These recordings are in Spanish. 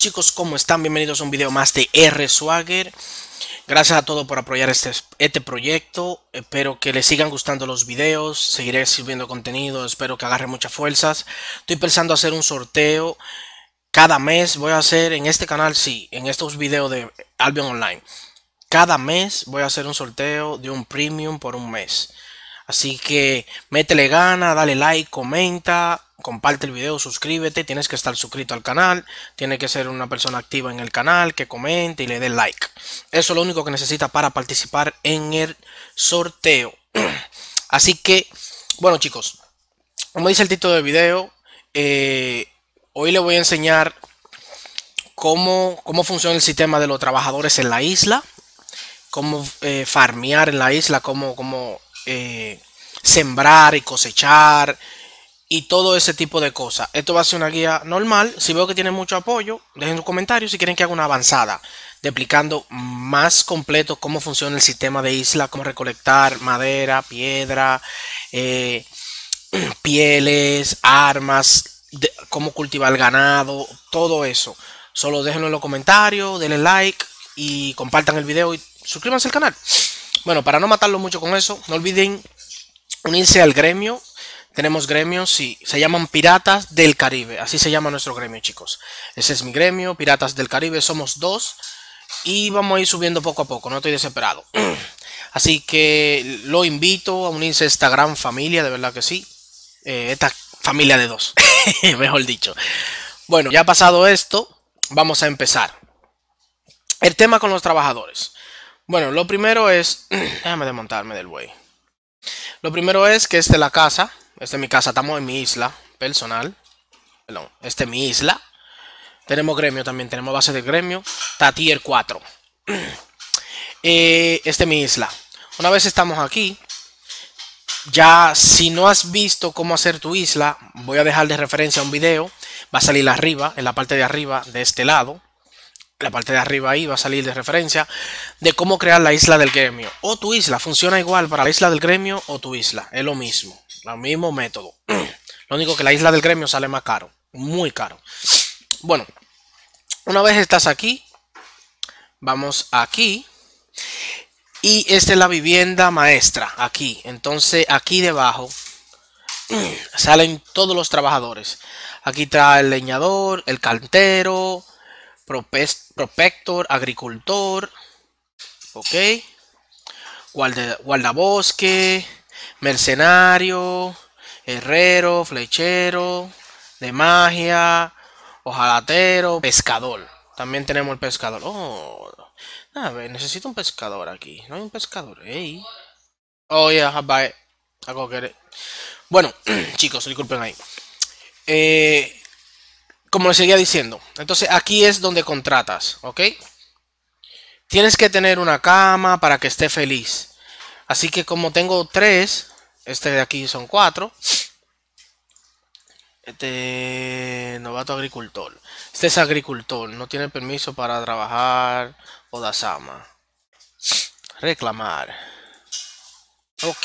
Chicos, ¿cómo están? Bienvenidos a un video más de R Swagger. Gracias a todos por apoyar este proyecto. Espero que les sigan gustando los videos. Seguiré subiendo contenido. Espero que agarre muchas fuerzas. Estoy pensando hacer un sorteo cada mes. Voy a hacer en este canal, sí, en estos videos de Albion Online. Cada mes voy a hacer un sorteo de un premium por un mes. Así que métele gana, dale like, comenta, comparte el video, suscríbete. Tienes que estar suscrito al canal, tienes que ser una persona activa en el canal, que comente y le dé like. Eso es lo único que necesita para participar en el sorteo. Así que, bueno chicos, como dice el título del video, hoy les voy a enseñar cómo funciona el sistema de los trabajadores en la isla, cómo farmear en la isla, cómo sembrar y cosechar y todo ese tipo de cosas. Esto va a ser una guía normal. Si veo que tiene mucho apoyo, dejen sus comentarios si quieren que haga una avanzada de explicando más completo cómo funciona el sistema de isla, cómo recolectar madera, piedra, pieles, armas, cómo cultivar ganado, todo eso. Solo déjenlo en los comentarios, denle like y compartan el video y suscríbanse al canal. Bueno, para no matarlo mucho con eso, no olviden unirse al gremio. Tenemos gremios, sí, se llaman Piratas del Caribe. Así se llama nuestro gremio, chicos. Ese es mi gremio, Piratas del Caribe. Somos dos y vamos a ir subiendo poco a poco. No estoy desesperado. Así que lo invito a unirse a esta gran familia, de verdad que sí. Esta familia de dos, mejor dicho. Bueno, ya pasado esto, vamos a empezar. El tema con los trabajadores. Bueno, lo primero es... Déjame desmontarme del buey. Lo primero es que esta es la casa. Esta es mi casa. Estamos en mi isla personal. Perdón. Esta es mi isla. Tenemos gremio también. Tenemos base de gremio. Está tier 4. Esta es mi isla. Una vez estamos aquí. Ya si no has visto cómo hacer tu isla, voy a dejar de referencia un video. Va a salir arriba, en la parte de arriba de este lado. La parte de arriba ahí va a salir de referencia de cómo crear la isla del gremio o tu isla. Funciona igual para la isla del gremio o tu isla, es lo mismo, el mismo método. Lo único que la isla del gremio sale más caro, muy caro. Bueno, una vez estás aquí, vamos aquí y esta es la vivienda maestra aquí. Entonces aquí debajo salen todos los trabajadores. Aquí está el leñador, el cantero, prospector, agricultor, ok, guardabosque, mercenario, herrero, flechero, de magia, hojalatero, pescador. También tenemos el pescador. Oh, a ver, necesito un pescador aquí. No hay un pescador. Hey. Oh, yeah, bye. I go get it. Bueno, chicos, disculpen ahí. Como les seguía diciendo, entonces aquí es donde contratas, ¿ok? Tienes que tener una cama para que esté feliz. Así que como tengo 3, este de aquí son 4. Este novato agricultor. Este es agricultor, no tiene permiso para trabajar o dasama. Reclamar. Ok.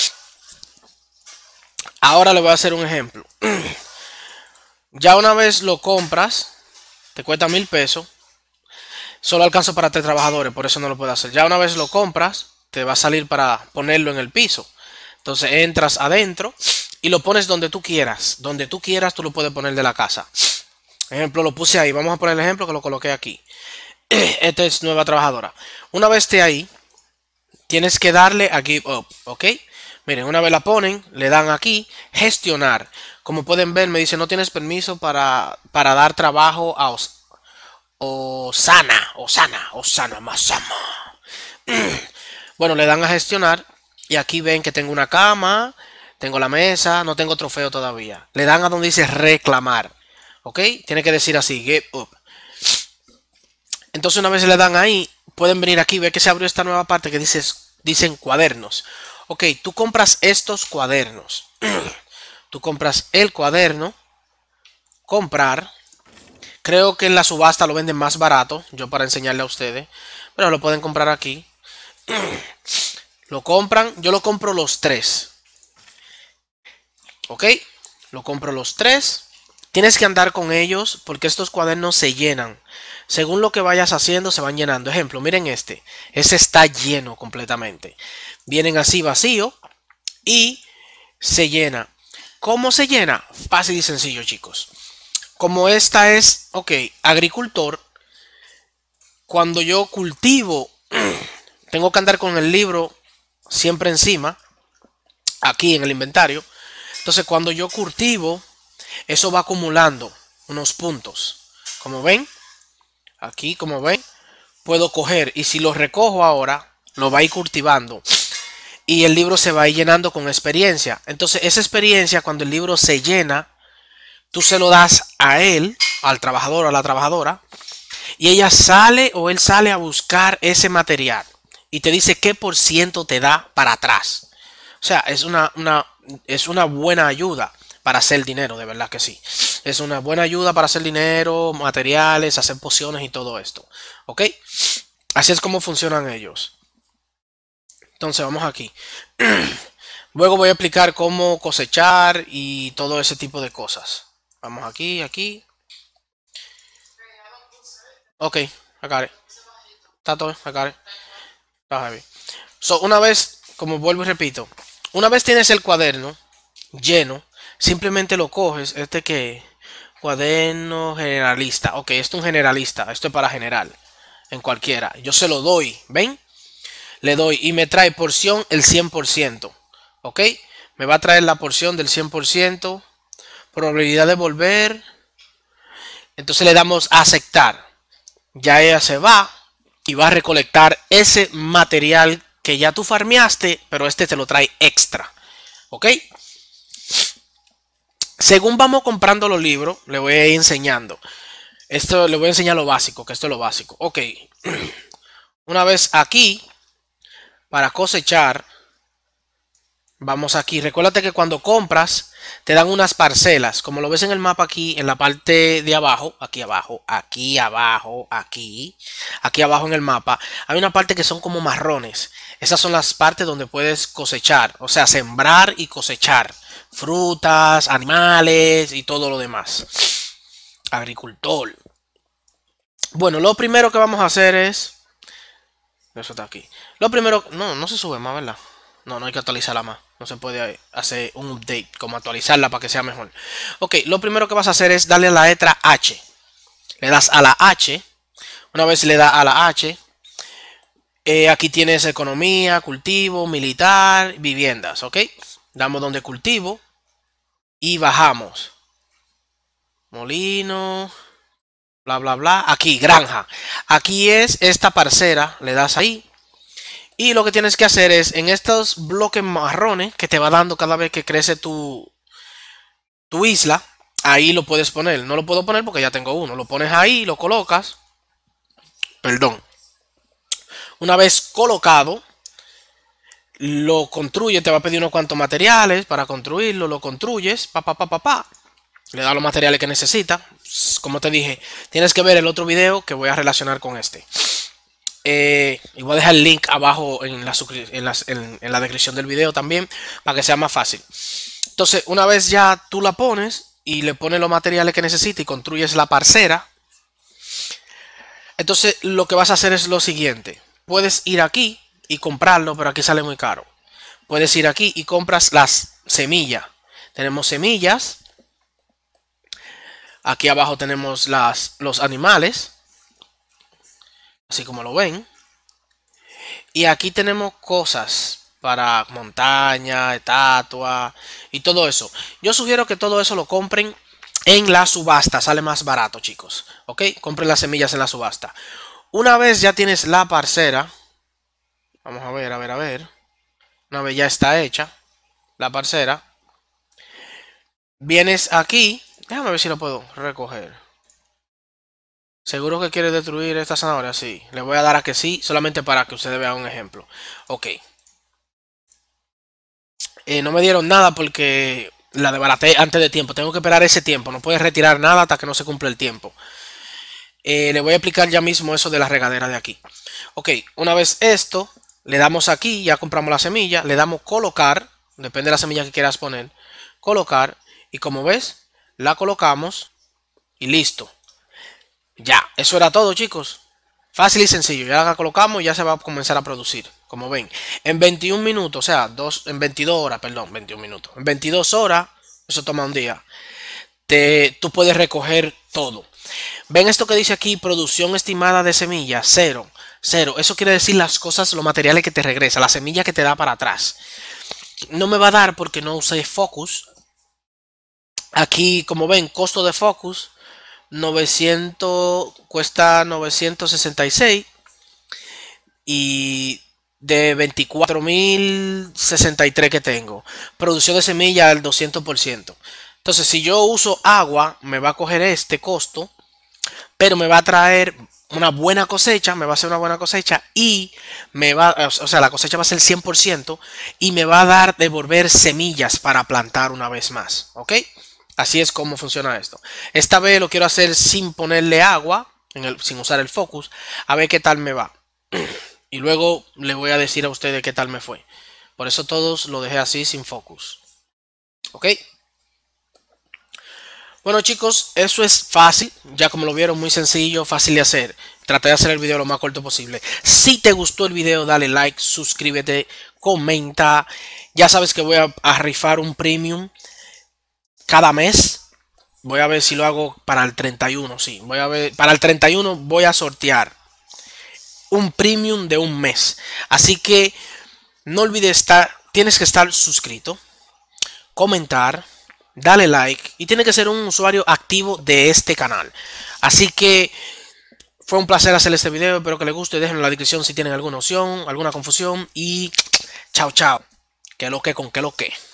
Ahora le voy a hacer un ejemplo. Ya una vez lo compras, te cuesta 1000 pesos. Solo alcanza para 3 trabajadores, por eso no lo puedo hacer. Ya una vez lo compras, te va a salir para ponerlo en el piso. Entonces entras adentro y lo pones donde tú quieras. Donde tú quieras, tú lo puedes poner de la casa. Ejemplo, lo puse ahí. Vamos a poner el ejemplo que lo coloqué aquí. Esta es nueva trabajadora. Una vez esté ahí, tienes que darle a Give Up, ¿ok? Miren, una vez la ponen, le dan aquí, gestionar. Como pueden ver, me dice, no tienes permiso para dar trabajo a Osana, Masama. Bueno, le dan a gestionar y aquí ven que tengo una cama, tengo la mesa, no tengo trofeo todavía. Le dan a donde dice reclamar, ¿ok? Tiene que decir así, Give Up. Entonces una vez le dan ahí, pueden venir aquí, ver que se abrió esta nueva parte que dicen cuadernos. Ok, tú compras estos cuadernos. Tú compras el cuaderno. Comprar. Creo que en la subasta lo venden más barato. Yo para enseñarle a ustedes. Pero lo pueden comprar aquí. Lo compran. Yo lo compro los 3. Ok. Lo compro los 3. Tienes que andar con ellos porque estos cuadernos se llenan. Según lo que vayas haciendo, se van llenando. Ejemplo, miren este. Ese está lleno completamente. Vienen así vacío y se llena. ¿Cómo se llena? Fácil y sencillo, chicos. Como esta es, ok, agricultor, cuando yo cultivo, tengo que andar con el libro siempre encima, aquí en el inventario. Entonces, cuando yo cultivo, eso va acumulando unos puntos. Como ven, aquí, como ven, puedo coger y si lo recojo ahora, lo va a ir cultivando. Y el libro se va a ir llenando con experiencia. Entonces, esa experiencia, cuando el libro se llena, tú se lo das a él, al trabajador o a la trabajadora, y ella sale o él sale a buscar ese material y te dice qué por ciento te da para atrás. O sea, es una buena ayuda para hacer dinero, de verdad que sí. Es una buena ayuda para hacer dinero, materiales, hacer pociones y todo esto. ¿Ok? Así es como funcionan ellos. Entonces vamos aquí. Luego voy a explicar cómo cosechar y todo ese tipo de cosas. Vamos aquí, aquí. Ok, I got it. Está todo, I got it. Está heavy. So, una vez, como vuelvo y repito, una vez tienes el cuaderno lleno, simplemente lo coges. Este que cuaderno generalista. Ok, esto es un generalista. Esto es para general. En cualquiera. Yo se lo doy. ¿Ven? Le doy y me trae porción el 100%. ¿Ok? Me va a traer la porción del 100%. Probabilidad de volver. Entonces le damos a aceptar. Ya ella se va y va a recolectar ese material que ya tú farmeaste, pero este te lo trae extra. ¿Ok? Según vamos comprando los libros, le voy a ir enseñando. Esto le voy a enseñar lo básico, que esto es lo básico. Ok. Una vez aquí, para cosechar, vamos aquí. Recuérdate que cuando compras, te dan unas parcelas. Como lo ves en el mapa aquí, en la parte de abajo, aquí abajo, aquí abajo, aquí abajo en el mapa, hay una parte que son como marrones. Esas son las partes donde puedes cosechar, o sea, sembrar y cosechar frutas, animales y todo lo demás. Agricultor. Bueno, lo primero que vamos a hacer es... Eso está aquí. Lo primero... No se sube más, ¿verdad? No hay que actualizarla más. No se puede hacer un update, como actualizarla para que sea mejor. Ok, lo primero que vas a hacer es darle a la letra H. Le das a la H. Una vez le das a la H, aquí tienes economía, cultivo, militar, viviendas, ¿ok? Damos donde cultivo y bajamos. Molino, bla, bla, bla. Aquí, granja. Aquí es esta parcela, le das ahí. Y lo que tienes que hacer es, en estos bloques marrones que te va dando cada vez que crece tu isla, ahí lo puedes poner. No lo puedo poner porque ya tengo uno. Lo pones ahí, lo colocas. Perdón. Una vez colocado, lo construye, te va a pedir unos cuantos materiales para construirlo, lo construyes, le da los materiales que necesita. Como te dije, tienes que ver el otro video que voy a relacionar con este. Y voy a dejar el link abajo en la descripción del video también, para que sea más fácil. Entonces, una vez ya tú la pones y le pones los materiales que necesita y construyes la parcela, entonces lo que vas a hacer es lo siguiente. Puedes ir aquí y comprarlo, pero aquí sale muy caro. Puedes ir aquí y compras las semillas. Tenemos semillas. Aquí abajo tenemos los animales, así como lo ven. Y aquí tenemos cosas para montaña, estatua y todo eso. Yo sugiero que todo eso lo compren en la subasta. Sale más barato, chicos. ¿Ok? Compren las semillas en la subasta. Una vez ya tienes la parcela. Vamos a ver, a ver, a ver. Una vez ya está hecha la parcela. Vienes aquí. Déjame ver si lo puedo recoger. ¿Seguro que quiere destruir esta zanahoria? Sí. Le voy a dar a que sí, solamente para que ustedes vean un ejemplo. Ok. No me dieron nada porque la desbaraté antes de tiempo. Tengo que esperar ese tiempo. No puedes retirar nada hasta que no se cumpla el tiempo. Le voy a explicar ya mismo eso de la regadera de aquí. Ok, una vez esto, le damos aquí, ya compramos la semilla, le damos colocar, depende de la semilla que quieras poner, colocar, y como ves, la colocamos y listo. Ya, eso era todo, chicos. Fácil y sencillo. Ya la colocamos y ya se va a comenzar a producir. Como ven, en 21 minutos, o sea, en 22 horas, perdón, 21 minutos. En 22 horas, eso toma un día. Tú puedes recoger todo. Ven esto que dice aquí, producción estimada de semillas, cero. Cero. Eso quiere decir las cosas, los materiales que te regresa, la semilla que te da para atrás. No me va a dar porque no usé focus. Aquí, como ven, costo de focus 900, cuesta 966 y de 24.063 que tengo. Producción de semilla al 200%. Entonces, si yo uso agua, me va a coger este costo, pero me va a traer una buena cosecha, me va a hacer una buena cosecha y me va, o sea, la cosecha va a ser 100% y me va a dar devolver semillas para plantar una vez más, ¿ok? Así es como funciona esto. Esta vez lo quiero hacer sin ponerle agua, sin usar el focus, a ver qué tal me va. Y luego le voy a decir a ustedes qué tal me fue. Por eso todos lo dejé así sin focus. ¿Ok? Bueno chicos, eso es fácil. Ya como lo vieron, muy sencillo, fácil de hacer. Traté de hacer el video lo más corto posible. Si te gustó el video, dale like, suscríbete, comenta. Ya sabes que voy a rifar un premium cada mes. Voy a ver si lo hago para el 31. Sí, voy a ver. Para el 31 voy a sortear un premium de un mes. Así que no olvides tienes que estar suscrito, comentar, dale like y tiene que ser un usuario activo de este canal. Así que fue un placer hacer este video. Espero que les guste. Déjenlo en la descripción si tienen alguna opción, alguna confusión. Y chao, chao. Que lo que con que lo que.